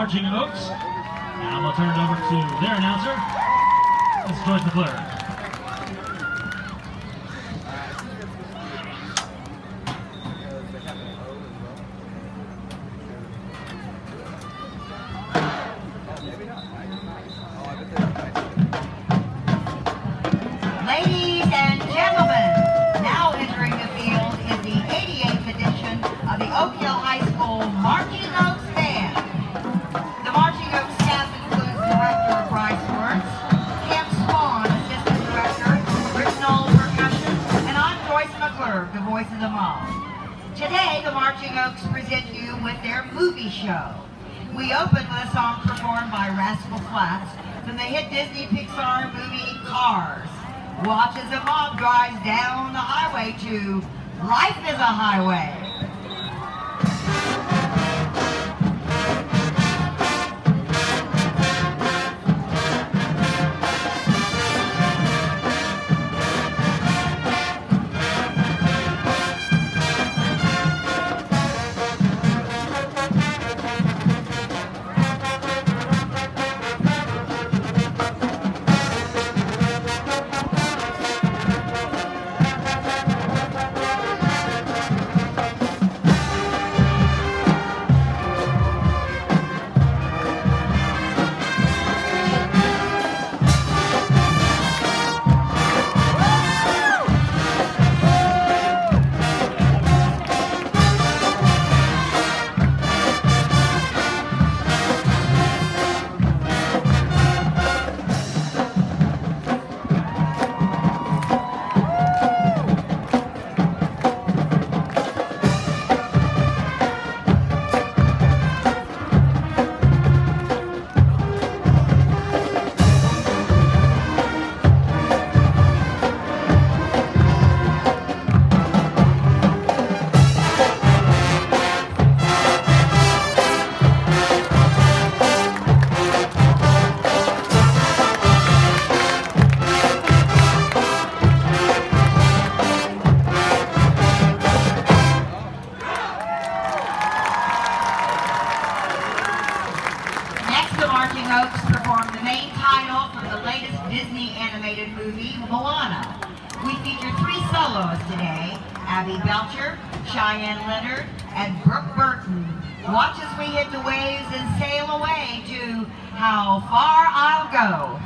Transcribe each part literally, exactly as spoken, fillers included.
Marching Oaks. Now we'll turn it over to their announcer, Miss Joyce McClure. Ladies and gentlemen, now entering the field is the eighty-eighth edition of the Oak Hill High School Marching Oaks Band. The Marching Oaks staff includes Director Bryce Wertz, Kim Swan, Assistant Director, Rick Knoll Percussion, and I'm Joyce McClure, the voice of the mob. Today, the Marching Oaks present you with their movie show. We open with a song performed by Rascal Flatts from the hit Disney Pixar movie Cars. Watch as the mob drives down the highway to Life is a Highway. Oaks performed the main title from the latest Disney animated movie, Moana. We feature three soloists today, Abby Belcher, Cheyenne Leonard, and Brooke Burton. Watch as we hit the waves and sail away to How Far I'll Go.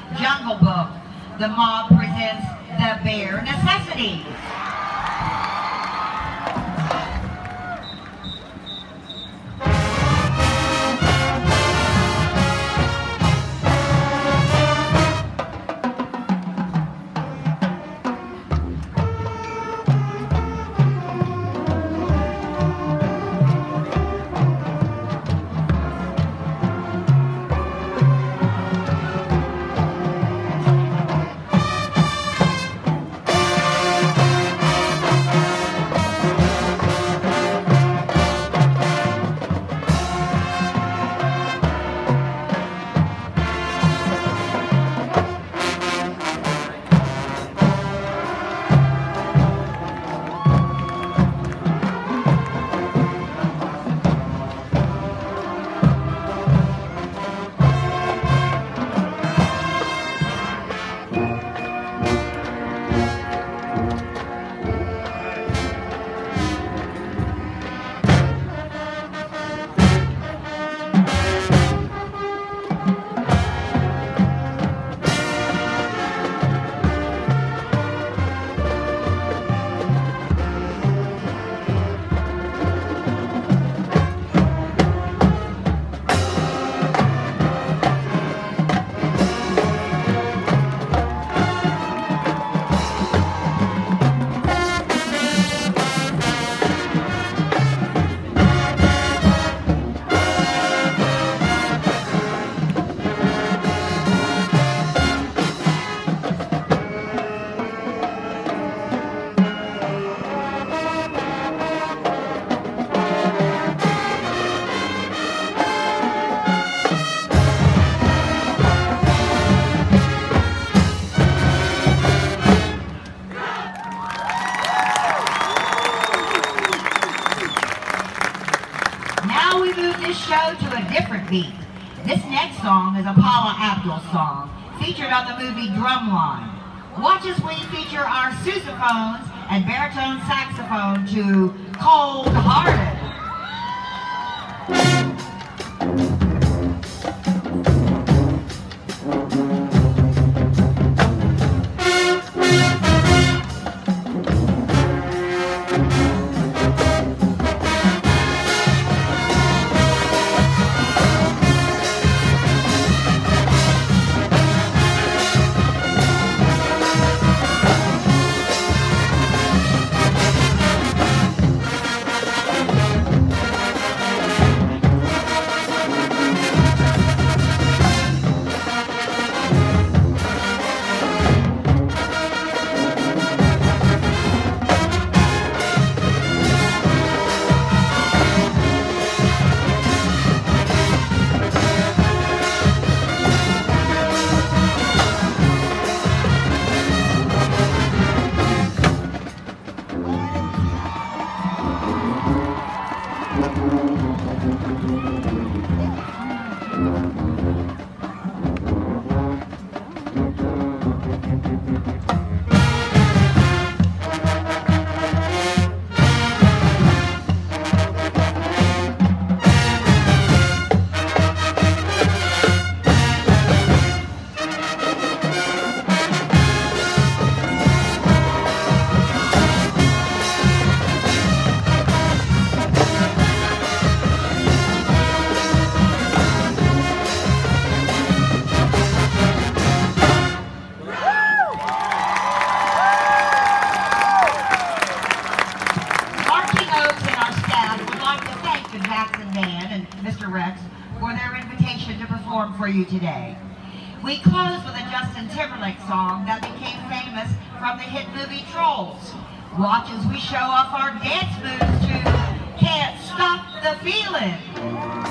Jungle Book. The mob presents The Bare Necessities. Show to a different beat. This next song is a Paula Abdul song featured on the movie Drumline. Watch as we feature our sousaphones and baritone saxophone to Cold Hearted. For you today. We close with a Justin Timberlake song that became famous from the hit movie Trolls. Watch as we show off our dance moves to Can't Stop the Feeling.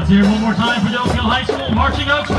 Let's hear it one more time for the Oak Hill High School Marching Oaks.